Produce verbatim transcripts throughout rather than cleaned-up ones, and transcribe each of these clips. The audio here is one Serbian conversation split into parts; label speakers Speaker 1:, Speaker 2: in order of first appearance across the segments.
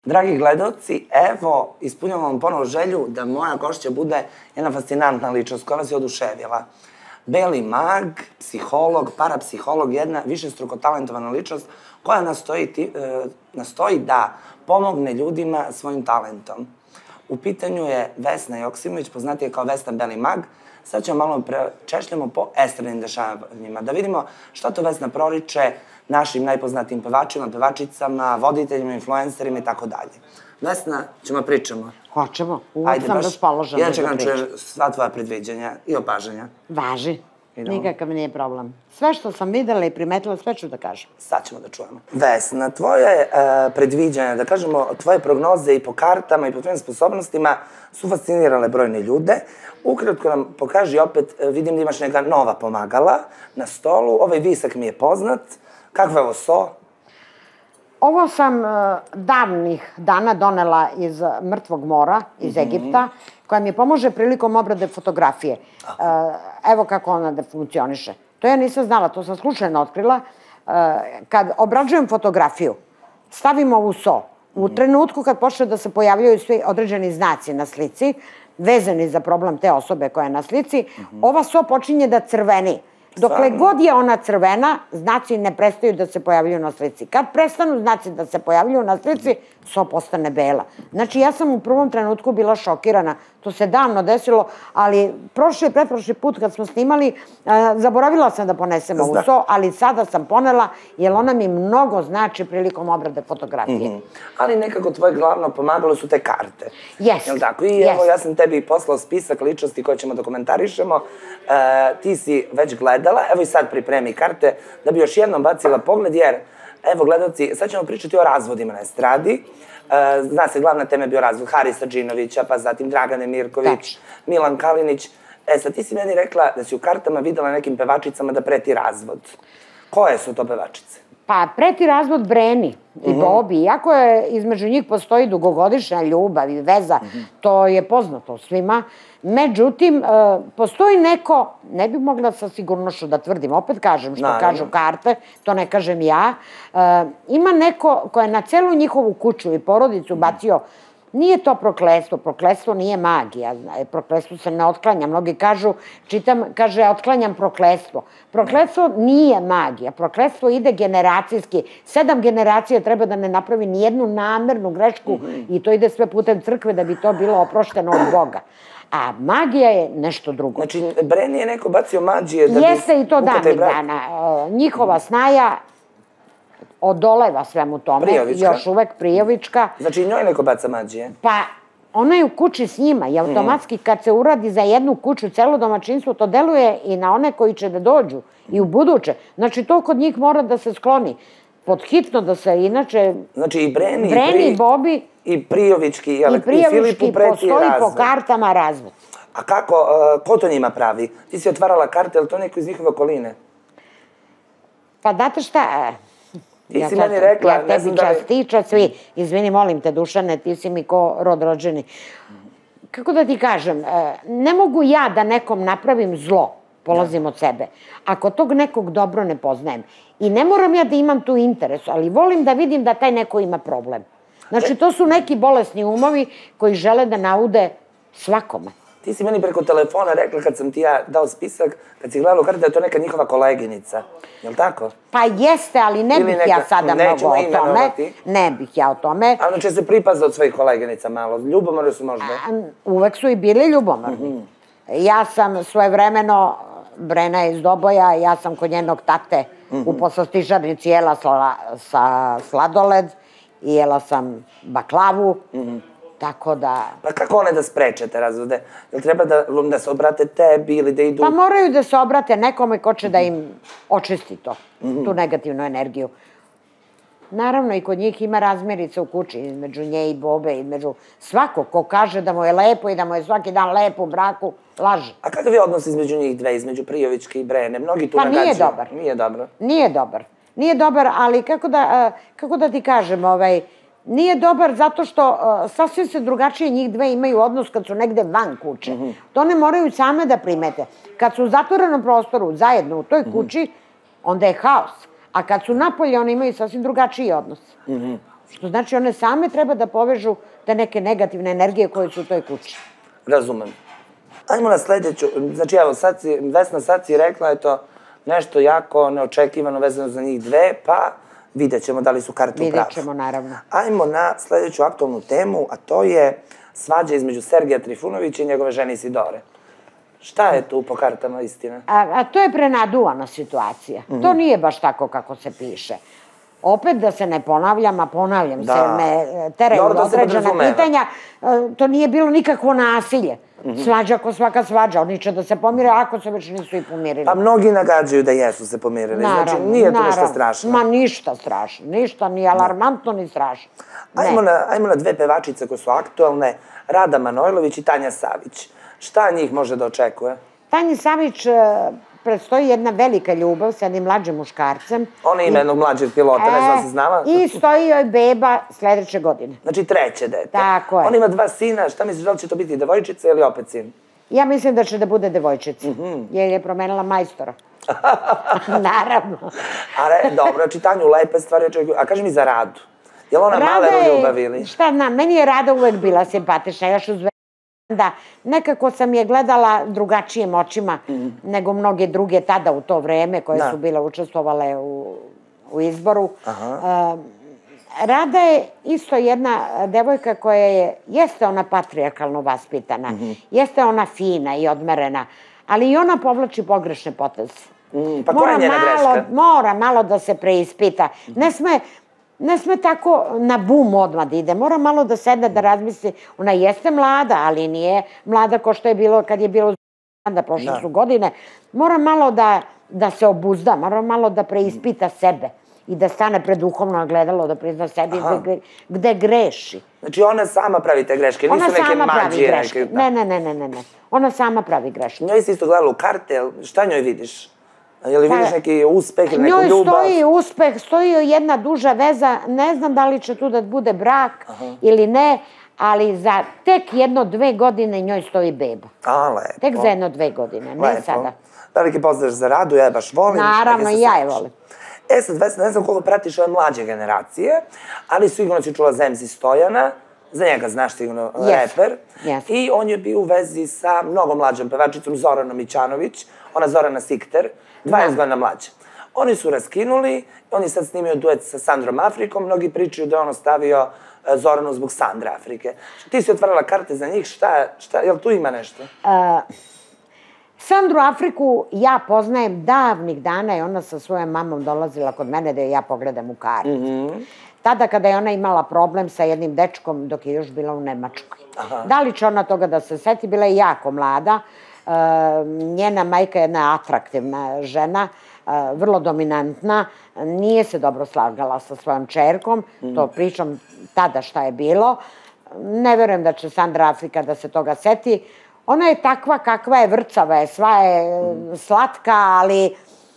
Speaker 1: Dragi gledalci, evo, ispunjavam ponovo želju da moja gošća bude jedna fascinantna ličnost koja vas je oduševila. Beli mag, psiholog, parapsiholog, jedna višestruko talentovana ličnost koja nastoji da pomogne ljudima svojim talentom. U pitanju je Vesna Joksimović, poznatija kao Vesna Beli mag. Sad ćemo malo prečešljamo po estradnim dešavanjima, da vidimo šta to Vesna proriče našim najpoznatijim pevačima, pevačicama, voditeljima, influencerima i tako dalje. Vesna, ćemo pričamo?
Speaker 2: Hoćemo, uvijek sam raspoložena da pričam.
Speaker 1: Ja čekam čujem sva tvoja predviđanja i opažanja.
Speaker 2: Važi, nikakav nije problem. Sve što sam videla i primetila, sve ću da kažem.
Speaker 1: Sad ćemo da čujemo. Vesna, tvoje predviđanja, da kažemo, tvoje prognoze i po kartama i po tvojim sposobnostima su fascinirale brojne ljude. Ukratko nam pokaži opet, vidim da imaš neka nova pomagala na stolu. Ovaj visak mi je poznat. Kakvo je ovo so?
Speaker 2: Ovo sam davnih dana donela iz Mrtvog mora, iz Egipta, koja mi pomože prilikom obrade fotografije. Evo kako ona da funkcioniše. To ja nisam znala, to sam slučajno otkrila. Kad obrađujem fotografiju, stavim ovu so. U trenutku kad počne da se pojavljaju svi određeni znaci na slici, vezani za problem te osobe koja je na slici, ova so počinje da crveni. Dokle god je ona crvena, znaci ne prestaju da se pojavljaju na slici. Kad prestanu znaci da se pojavljaju na slici, so postane bela. Znači, ja sam u prvom trenutku bila šokirana. To se davno desilo, ali prošli i pretprošli put kad smo snimali, zaboravila sam da ponesem ovu so, ali sada sam ponela, jer ona mi mnogo znači prilikom obrade fotografije.
Speaker 1: Ali nekako tvoje glavno pomagalo su te karte.
Speaker 2: Jes.
Speaker 1: Jel' tako? I evo, ja sam tebi poslao spisak ličnosti koje ćemo da komentarišemo. Ti si već gledala, evo i sad pripremi karte, da bi još jednom bacila pogled, jer, evo gledalci, sad ćemo pričati o razvodima na estradi. Zna se, glavna tema je bio razvod Harisa Džinovića, pa zatim Dragane Mirković, Milan Kalinić. E, sad ti si meni rekla da si u kartama videla nekim pevačicama da preti razvod. Koje su to pevačice?
Speaker 2: Pa, preti razvod Breni i Bobi. Iako je između njih postoji dugogodišnja ljubav i veza, to je poznato svima. Međutim, postoji neko, ne bih mogla sa sigurnošću da tvrdim, opet kažem što kažu karte, to ne kažem ja, ima neko ko je na celu njihovu kuću i porodicu bacio. Nije to prokletstvo, prokletstvo nije magija, prokletstvo se ne otklanja. Mnogi kažu, čitam, kaže, otklanjam prokletstvo. Prokletstvo nije magija, prokletstvo ide generacijski. Sedam generacija treba da ne napravi nijednu namernu grešku i to ide sve putem crkve da bi to bilo oprošteno od Boga. A magija je nešto drugo.
Speaker 1: Znači, Breni je neko bacio magije da bi...
Speaker 2: Jeste i to davnih dana. Njihova snaja odoleva svemu tome.
Speaker 1: Prijovička?
Speaker 2: Još uvek Prijovička.
Speaker 1: Znači i njoj neko baca mađije?
Speaker 2: Pa, ona je u kući s njima i automatski kad se uradi za jednu kuću celo domaćinstvo, to deluje i na one koji će da dođu i u buduće. Znači, to kod njih mora da se skloni. Podhitno da se inače...
Speaker 1: Znači i Breni,
Speaker 2: Breni i Bobi...
Speaker 1: I Prijovički i Filipu preti razvod.
Speaker 2: Postoji po kartama razvod.
Speaker 1: A kako, ko to njima pravi? Ti si otvarala karte, je li to neko iz njihove okoline?
Speaker 2: Pa znate šta...
Speaker 1: Ti si meni rekla...
Speaker 2: Ja tebi častiča svi. Izvini, molim te, Dušane, ti si mi ko rod rođeni. Kako da ti kažem, ne mogu ja da nekom napravim zlo, polazim od sebe, ako tog nekog dobro ne poznajem. I ne moram ja da imam tu interes, ali volim da vidim da taj neko ima problem. Znači, to su neki bolesni umovi koji žele da naude svakome.
Speaker 1: Ti si meni preko telefona rekla kad sam ti ja dao spisak, kad si gledala u karti da je to neka njihova koleginica. Je li tako?
Speaker 2: Pa jeste, ali ne bih ja sada mnogo o tome. Ne bih ja o tome.
Speaker 1: A ono će se pripaza od svojih koleginica malo. Ljubomorni su možda?
Speaker 2: Uvek su i bili ljubomorni. Ja sam svojevremeno, Brena je iz Doboja, ja sam kod njenog tate u poslastičarnici jela sa sladoled i jela sam baklavu. Tako da...
Speaker 1: Pa kako one da spreče te razvode? Jel treba da se obrate tebi ili da idu...
Speaker 2: Pa moraju da se obrate nekome ko će da im očisti to, tu negativnu energiju. Naravno i kod njih ima razmirica u kući, između nje i Bobe, između svakog ko kaže da mu je lepo i da mu je svaki dan lepo u braku, laže.
Speaker 1: A kakav je odnos između njih dve, između Prijovičke i Brene? Mnogi tu nagađaju.
Speaker 2: Pa nije dobar.
Speaker 1: Nije dobro.
Speaker 2: Nije dobar. Nije dobar, ali kako da ti kažem, ovaj... Nije dobar zato što sasvim se drugačije njih dve imaju odnos kad su negde van kuće. To ne moraju same da primete. Kad su u zatvorenom prostoru zajedno u toj kući, onda je haos. A kad su napolje, oni imaju sasvim drugačiji odnos. Što znači one same treba da povežu te neke negativne energije koje su u toj kući.
Speaker 1: Razumem. Ajmo na sledeću, znači evo, sad si, Vesna sad si rekla, eto, nešto jako neočekivano vezano za njih dve, pa vidjet ćemo da li su karte u pravu.
Speaker 2: Vidjet ćemo, naravno.
Speaker 1: Ajmo na sledeću aktualnu temu, a to je svađa između Sergeja Trifunovića i njegove žene Isidore. Šta je tu po kartama istina?
Speaker 2: A to je prenaduvana situacija. To nije baš tako kako se piše. Opet da se ne ponavljam, a ponavljam se, me teraju određena pitanja, to nije bilo nikakvo nasilje. Svađa ko svaka svađa, oni će da se pomire ako se već nisu i pomirili.
Speaker 1: Pa mnogi nagađaju da jesu se pomirili, znači nije to nešto strašno.
Speaker 2: Ma ništa strašno, ništa, ni alarmantno, ni strašno.
Speaker 1: Ajmo na dve pevačice koje su aktualne, Rada Manojlović i Tanja Savić. Šta njih može da očekuje?
Speaker 2: Tanji Savić predstoji jedna velika ljubav sa jednim mlađim muškarcem.
Speaker 1: Ona ima jednog mlađeg pilota, ne znam si znala?
Speaker 2: I stoji joj beba sledeće godine.
Speaker 1: Znači treće dete.
Speaker 2: Tako je.
Speaker 1: Ona ima dva sina, šta misliš, da li će to biti devojčica ili opet sin?
Speaker 2: Ja mislim da će da bude devojčica, jer je promenila majstora. Naravno.
Speaker 1: Ali, dobro, znači Tanju lepe stvari očekuju. A kaži mi za Radu. Je li ona male u ljubavi ili?
Speaker 2: Šta znam, meni je Rada uvek bila simpatična, još uz da, nekako sam je gledala drugačijim očima nego mnoge druge tada u to vreme koje su bile učestvovale u izboru. Rada je isto jedna devojka koja je, jeste ona patrijarkalno vaspitana, jeste ona fina i odmerena, ali i ona povlači pogrešne poteze.
Speaker 1: Pa koja je njena greška?
Speaker 2: Mora malo da se preispita. Ne sme... Ne sme tako na bum odmah da ide, mora malo da sedne da razmisli, ona jeste mlada, ali nije mlada ko što je bilo kad je bilo da prošle su godine, mora malo da se obuzda, mora malo da preispita sebe i da stane pred duhovno gledalo, da prizna sebi gde greši.
Speaker 1: Znači ona sama pravi te greške, nisu neke mađije?
Speaker 2: Ne, ne, ne, ne, ne, ona sama pravi greške.
Speaker 1: Njoj si isto gledala u karte, šta njoj vidiš? Je li vidiš neki uspeh ili neku ljubav?
Speaker 2: Njoj stoji uspeh, stoji joj jedna duža veza, ne znam da li će tu da bude brak ili ne, ali za tek jedno dve godine njoj stoji beba.
Speaker 1: A, lepo.
Speaker 2: Tek za jedno dve godine, ne sada.
Speaker 1: Veliki pozdrav za Radu, ja je baš volim.
Speaker 2: Naravno, i ja je volim.
Speaker 1: E sad, Vesna, ne znam koliko pratiš ove mlađe generacije, ali sigurno si čula za em ce Stojana, za njega znaš sigurno reper, i on je bio u vezi sa mnogo mlađom pevačicom Zoranom Mićanović, ona Zorana Sikter, dvadeset godina mlađa. Oni su raskinuli, on je sad snimio duet sa Sandrom Afrikom, mnogi pričaju da je on ostavio Zoranu zbog Sandra Afrike. Ti si otvarala karte za njih, šta, jel tu ima nešto?
Speaker 2: Sandru Afriku ja poznajem davnih dana i ona sa svojom mamom dolazila kod mene da je ja pogledam u karte. Tada kada je ona imala problem sa jednim dečkom dok je još bila u Nemačkoj. Da li će ona toga da se seti, bila je jako mlada. Njena majka je jedna atraktivna žena, vrlo dominantna, nije se dobro slagala sa svojom čerkom, to pričam tada šta je bilo. Ne verujem da će Sandra Afrika da se toga seti. Ona je takva kakva je, vrcava je, sva je slatka, ali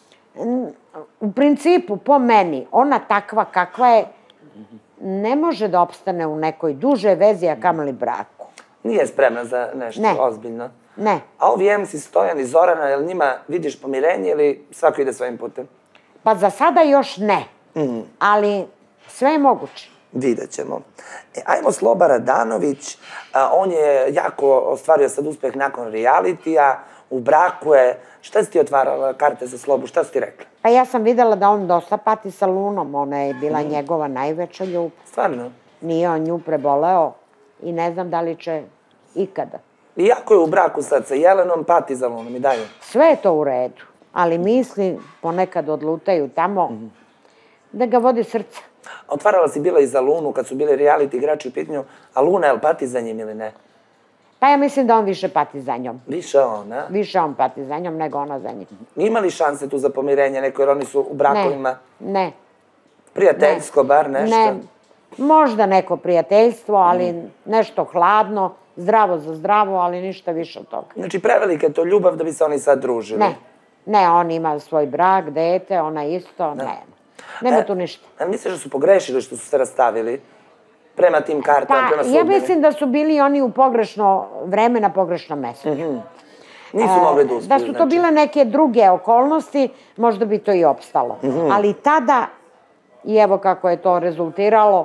Speaker 2: u principu, po meni, ona takva kakva je, ne može da opstane u nekoj duže vezi, a kamoli braku.
Speaker 1: Nije spremna za nešto ozbiljno?
Speaker 2: Ne.
Speaker 1: A ovi em ce Stojan i Zorana, jel njima vidiš pomirenje ili svako ide svojim putem?
Speaker 2: Pa za sada još ne, ali sve je moguće.
Speaker 1: Vidjet ćemo. Ajmo Sloba Radanović, on je jako ostvario sad uspeh nakon realitija, u braku je. Šta si ti otvarala karte za Slobu, šta si ti rekla?
Speaker 2: Pa ja sam videla da on dosta pati sa Lunom, ona je bila njegova najveća ljubav.
Speaker 1: Stvarno?
Speaker 2: Nije on nju preboleo i ne znam da li će ikada.
Speaker 1: Iako je u braku sad sa Jelenom, pati za Lunom i dalje?
Speaker 2: Sve je to u redu, ali misli ponekad odlutaju tamo da ga vodi srce.
Speaker 1: Otvarala si bila i za Lunu kad su bili reality igrači u pitanju, a Luna je li pati za njim ili ne?
Speaker 2: Pa ja mislim da on više pati za njom.
Speaker 1: Više on, a?
Speaker 2: Više on pati za njom nego ona za njim.
Speaker 1: Ima li šanse tu za pomirenje neko, jer oni su u brakovima?
Speaker 2: Ne.
Speaker 1: Prijateljsko bar, nešto?
Speaker 2: Ne. Možda neko prijateljstvo, ali nešto hladno, zdravo za zdravo, ali ništa više od toga.
Speaker 1: Znači prevelika je to ljubav da bi se oni sad družili?
Speaker 2: Ne. Ne, on ima svoj brak, dete, ona isto, ne. Nema tu ništa.
Speaker 1: A misliš da su pogrešili što su se rastavili? Prema tim kartama, prema sudbini?
Speaker 2: Ja mislim da su bili oni u pogrešno vreme na pogrešnom mestu.
Speaker 1: Nisu mogli da uspiju,
Speaker 2: znači. Da su to bile neke druge okolnosti, možda bi to i opstalo. Ali tada, i evo kako je to rezultiralo,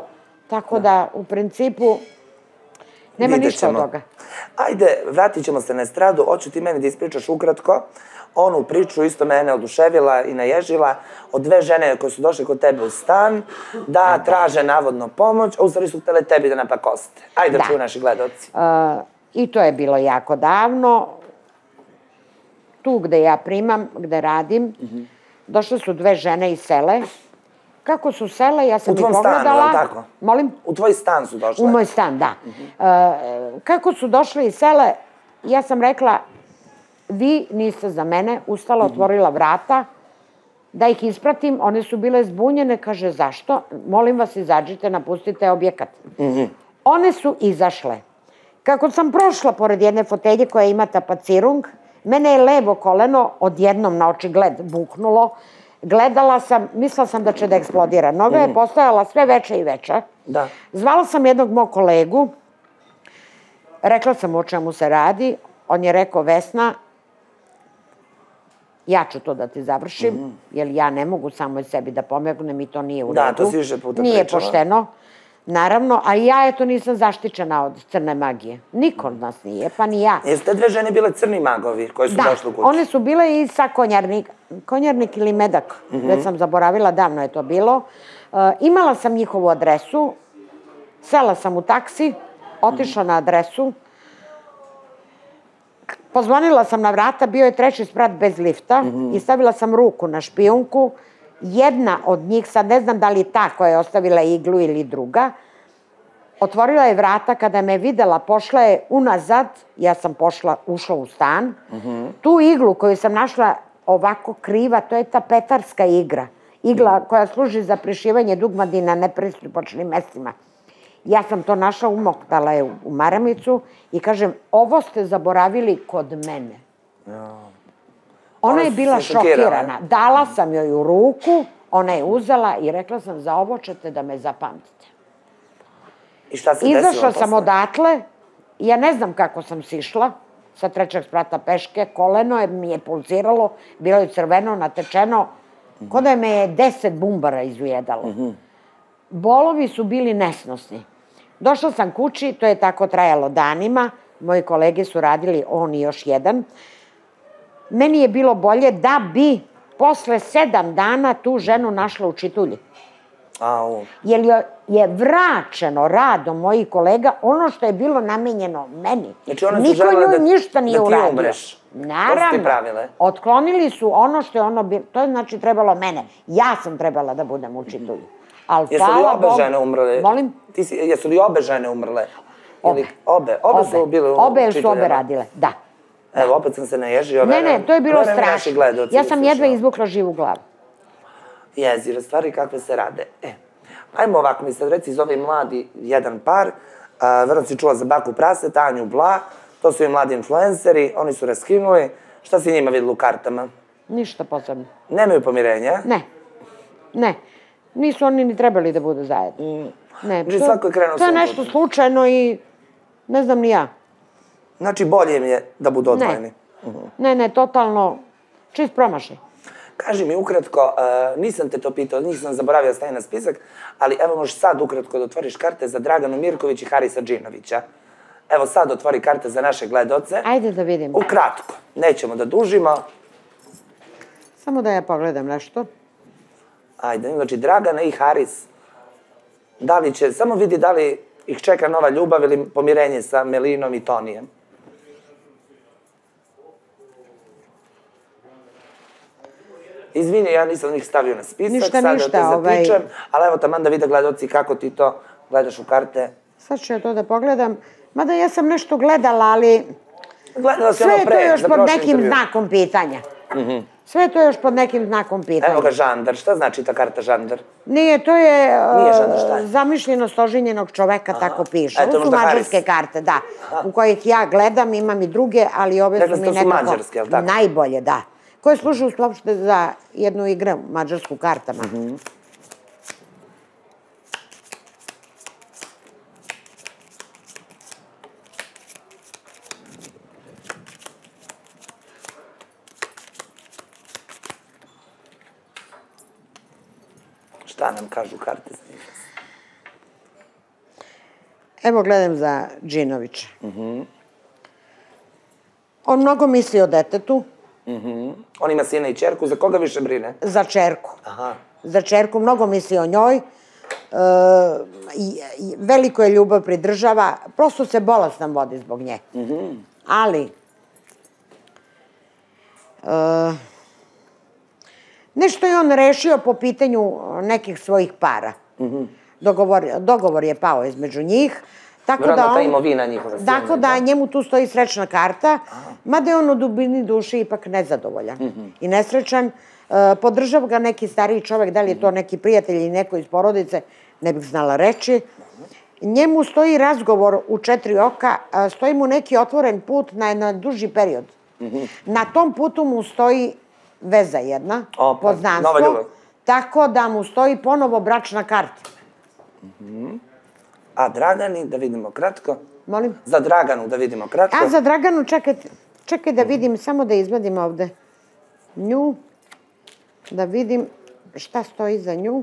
Speaker 2: Tako da, u principu, nema ništa od toga.
Speaker 1: Ajde, vratit ćemo se na estradu. Hoću ti meni da ispričaš ukratko onu priču, isto mene oduševila i naježila, od dve žene koje su došle kod tebe u stan, da traže navodno pomoć, a u stvari su htele tebi da napakoste. Ajde, čuju naši gledaoci.
Speaker 2: I to je bilo jako davno. Tu gde ja primam, gde radim, došle su dve žene iz sele. Kako su sele, ja sam ih pogledala.
Speaker 1: U tvom stanu, je li tako?
Speaker 2: Molim?
Speaker 1: U tvoj stan su došle?
Speaker 2: U moj stan, da. Kako su došle iz sele, ja sam rekla, vi niste za mene, ustala, otvorila vrata, da ih ispratim, one su bile zbunjene, kaže, zašto? Molim vas, izađite, napustite objekat. One su izašle. Kako sam prošla pored jedne fotelje koja ima tapacirung, mene je levo koleno odjednom na očigled buknulo. Gledala sam, mislila sam da će da eksplodira. Noga je postojala sve veća i veća. Zvala sam jednog mog kolegu, rekla sam o čemu se radi, on je rekao, Vesna, ja ću to da ti završim, jer ja ne mogu samo sebi da pomognem i to nije u redu.
Speaker 1: Da, to si više puta pričala.
Speaker 2: Nije pošteno. Naravno, a ja eto nisam zaštićena od crne magije. Niko od nas nije, pa ni ja.
Speaker 1: Jesu te dve žene bile crni magovi koji su došli u kuću?
Speaker 2: Da, one su bile i sa konjarnik, konjarnik ili medak, već sam zaboravila, davno je to bilo. Imala sam njihovu adresu, sela sam u taksi, otišla na adresu, pozvonila sam na vrata, bio je treći sprat bez lifta i stavila sam ruku na špijunku. Jedna od njih, sad ne znam da li ta koja je ostavila iglu ili druga, otvorila je vrata, kada me videla, pošla je unazad, ja sam pošla, ušla u stan. Tu iglu koju sam našla ovako kriva, to je ta petarska igra. Igla koja služi za prišivanje dugmadi na nepristupačnim mestima. Ja sam to našla, umoktala je u maramicu i kažem, ovo ste zaboravili kod mene. Ona je bila šokirana. Dala sam joj u ruku, ona je uzela i rekla sam, za ovo ćete da me zapamtite.
Speaker 1: I šta se desilo posle?
Speaker 2: Izašla sam odatle, ja ne znam kako sam sišla, sa trećeg sprata peške, koleno mi je pulsiralo, bilo je crveno, natečeno, ko da me je deset bumbara izujedalo. Bolovi su bili nesnosni. Došla sam kući, to je tako trajalo danima, moji kolege su radili, on i još jedan. Meni je bilo bolje da bi posle sedam dana tu ženu našla u čitulji. Jer je vraćeno radom mojih kolega ono što je bilo namenjeno meni. Niko njoj ništa nije uradio. Naravno, otklonili su ono što je ono bilo. To je znači trebalo mene. Ja sam trebala da budem u čitulji.
Speaker 1: Jesu li obe žene umrle?
Speaker 2: Molim?
Speaker 1: Jesu li obe žene umrle?
Speaker 2: Obe.
Speaker 1: Obe? Obe su bile u čituljama?
Speaker 2: Obe su obe radile, da.
Speaker 1: Evo, opet sam se naježio.
Speaker 2: Ne, ne, to je bilo strašno. Ja sam jedva izvukla živu glavu.
Speaker 1: Jezire, stvari kakve se rade. Ajmo ovako, mi sad reci, iz ovi mladi jedan par, vrlo si čula za Baku Prase, Tanju Bla, to su i mladi influenceri, oni su raskinuli. Šta si njima vidjela u kartama?
Speaker 2: Ništa posebno.
Speaker 1: Nemaju pomirenja?
Speaker 2: Ne, ne. Nisu oni ni trebali da budu zajedno. Ne, to je nešto slučajno i ne znam ni ja.
Speaker 1: Znači, bolje im je da budu odvojeni?
Speaker 2: Ne, ne, totalno, čist promašaj.
Speaker 1: Kaži mi ukratko, nisam te to pitao, nisam zaboravio da staje na spisak, ali evo možeš sad ukratko da otvoriš karte za Draganu Mirković i Harisa Džinovića. Evo sad otvori karte za naše gledaoce.
Speaker 2: Ajde da vidim.
Speaker 1: Ukratko, nećemo da dužimo.
Speaker 2: Samo da ja pogledam nešto.
Speaker 1: Ajde, znači Dragana i Haris. Da li će, samo vidi da li ih čeka nova ljubav ili pomirenje sa Melinom i Tonijem. Izvini, ja nisam ih stavio na spisak, sad da te zatičem, ali evo taman da vide gledaoci kako ti to gledaš u karte.
Speaker 2: Sad ću ja to da pogledam. Mada ja sam nešto gledala, ali sve je to još pod nekim znakom pitanja. Sve je to još pod nekim znakom pitanja.
Speaker 1: Evo ga žandar, šta znači ta karta žandar?
Speaker 2: Nije, to je zamišljenost oženjenog čoveka, tako piše. Ovo su mađarske karte, da, u kojih ja gledam, imam i druge, ali ove su mi nekako najbolje, da. Koje služe uopšte za jednu igru, mađarsku kartama.
Speaker 1: Šta nam kažu karte za njih?
Speaker 2: Evo gledam za Džinovića. On mnogo misli o detetu.
Speaker 1: On ima sina i ćerku, za koga više brine?
Speaker 2: Za ćerku.
Speaker 1: Aha.
Speaker 2: Za ćerku, mnogo misli o njoj. Veliko je ljubav pridržava. Prosto se bolestan vodi zbog nje. Ali, nešto je on rešio po pitanju nekih svojih para. Dogovor je pao između njih.
Speaker 1: Vjerojatno ta imovina njihova.
Speaker 2: Tako da njemu tu stoji srećna karta, mada je on u dubini duše ipak nezadovoljan i nesrećan. Podržava ga neki stariji čovek, da li je to neki prijatelj ili neko iz porodice, ne bih znala reći. Njemu stoji razgovor u četiri oka, stoji mu neki otvoren put na jedan duži period. Na tom putu mu stoji veza jedna, poznanstvo, tako da mu stoji ponovo bračna karta.
Speaker 1: A Dragani, da vidimo kratko.
Speaker 2: Molim?
Speaker 1: Za Draganu, da vidimo kratko.
Speaker 2: A za Draganu, čekaj da vidim, samo da izvadim ovde nju, da vidim šta stoji za nju.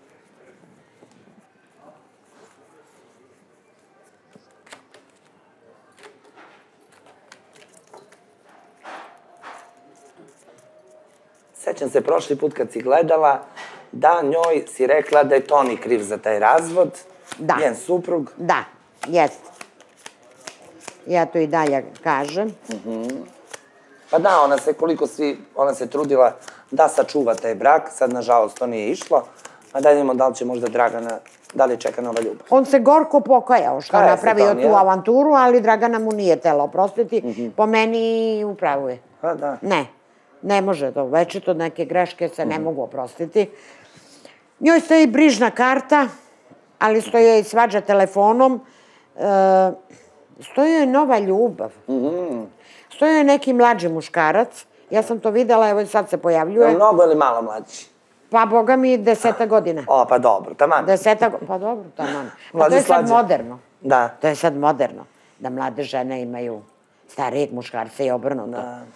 Speaker 1: Sećam se prošli put kad si gledala da njoj si rekla da je Toni kriv za taj razvod.
Speaker 2: Da.
Speaker 1: Njen suprug.
Speaker 2: Da, jeste. Ja to i dalje kažem.
Speaker 1: Pa da, ona se koliko svi, ona se trudila da sačuva taj brak, sad nažalost to nije išlo, a da vidimo da li će možda Dragana, da li čeka nova ljubav.
Speaker 2: On se gorko pokajao što je napravio tu avanturu, ali Dragana mu nije tela oprostiti, po meni upravo je.
Speaker 1: Pa da.
Speaker 2: Ne, ne može to, večito neke greške se ne mogu oprostiti. Njoj stoji brižna karta, ali stoji joj svađa telefonom, stoji joj nova ljubav. Stoji joj neki mlađi muškarac, ja sam to videla, evo i sad se pojavljuje.
Speaker 1: Mnogo ili malo mlađi?
Speaker 2: Pa, boga mi, deseta godina.
Speaker 1: O, pa dobro, taman.
Speaker 2: Deseta godina, pa dobro, taman. Pa to je sad moderno.
Speaker 1: Da.
Speaker 2: To je sad moderno, da mlade žene imaju starijeg muškarca i obrnuto.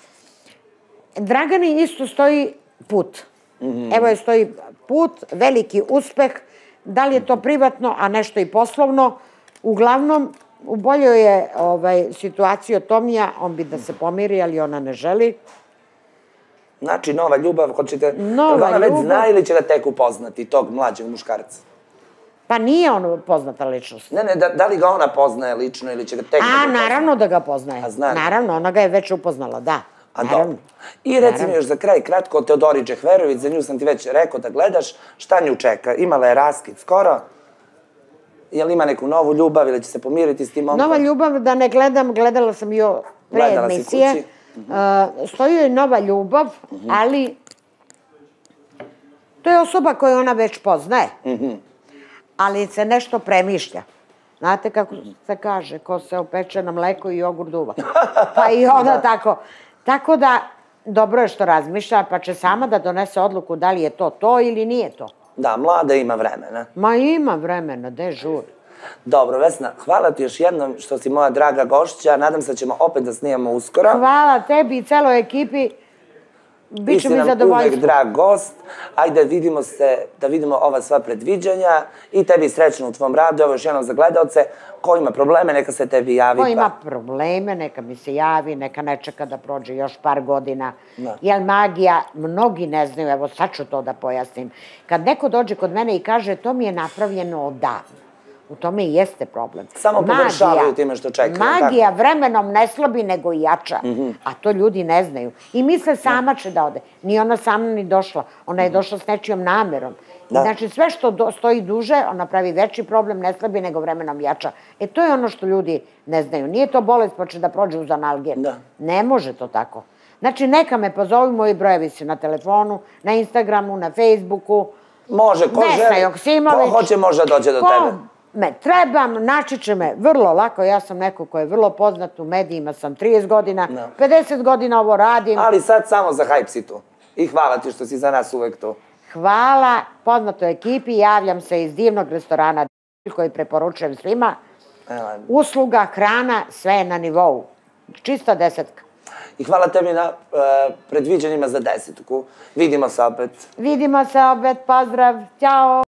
Speaker 2: Dragani isto stoji put. Evo je stoji put, veliki uspeh, da li je to privatno, a nešto i poslovno. Uglavnom, u boljoj je situaciji od Tomija, on bi da se pomiri, ali ona ne želi.
Speaker 1: Znači, nova ljubav, hoćete, da ona već zna ili će ga tek upoznati, tog mlađeg muškarca?
Speaker 2: Pa nije on poznata ličnost.
Speaker 1: Ne, ne, da li ga ona poznaje lično ili će ga tek da ga upoznati?
Speaker 2: A, naravno da ga poznaje. Naravno, ona ga je već upoznala, da.
Speaker 1: A dobro. I reci mi još za kraj kratko o Teodori Džehverović, za nju sam ti već rekao da gledaš, šta nju čeka? Imala je raskid skoro, je li ima neku novu ljubav ili će se pomiriti s tim momkom?
Speaker 2: Nova ljubav, da ne gledam, gledala sam i pre emisije. Stoji joj nova ljubav, ali to je osoba koju ona već poznaje, ali se nešto premišlja. Znate kako se kaže, ko se opeče na mleko i jogurt duva. Pa i ona tako. Tako da, dobro je što razmišlja, pa će sama da donese odluku da li je to to ili nije to.
Speaker 1: Da, mlada ima vremena.
Speaker 2: Ma ima vremena, de žur.
Speaker 1: Dobro, Vesna, hvala ti još jednom što si moja draga gošća. Nadam se da ćemo opet da snimamo uskoro.
Speaker 2: Hvala tebi i celoj ekipi. Biće mi zadovoljstvo.
Speaker 1: Ti si nam uvek drag gost. Ajde, vidimo se, da vidimo ova sva predviđanja i tebi srećno u tvom radu. Evo još jednom za gledalce. Ko ima probleme, neka se tebi javi.
Speaker 2: Ko ima probleme, neka mi se javi, neka ne čeka da prođe još par godina. Jer magija, mnogi ne znaju, evo sad ću to da pojasnim. Kad neko dođe kod mene i kaže to mi je napravljeno odavno, u tome i jeste problem.
Speaker 1: Samo pogoršavaju time što čekaju.
Speaker 2: Magija vremenom ne slabi, nego i jača. A to ljudi ne znaju. I misle sama će da ode. Nije ona sama ni došla. Ona je došla s nečijom namerom. Znači, sve što stoji duže, ona pravi veći problem, ne slabi, nego vremenom jača. E, to je ono što ljudi ne znaju. Nije to bolest pa će da prođe uz analgen. Ne može to tako. Znači, neka me pozovi, moji brojevi su na telefonu, na Instagramu, na Facebooku.
Speaker 1: Može, ko želi, ko hoće može da dođe do tebe.
Speaker 2: Me trebam, naći će me vrlo lako, ja sam neko ko je vrlo poznat u medijima, sam trideset godina, pedeset godina ovo radim.
Speaker 1: Ali sad samo za Hype si tu. I hvala ti što si za nas uvek tu.
Speaker 2: Hvala poznatoj ekipi, javljam se iz divnog restorana koji preporučujem svima. Usluga, hrana, sve je na nivou. Čista desetka.
Speaker 1: I hvala tebi na predviđanjima za desetku. Vidimo se opet.
Speaker 2: Vidimo se opet, pozdrav, ćao.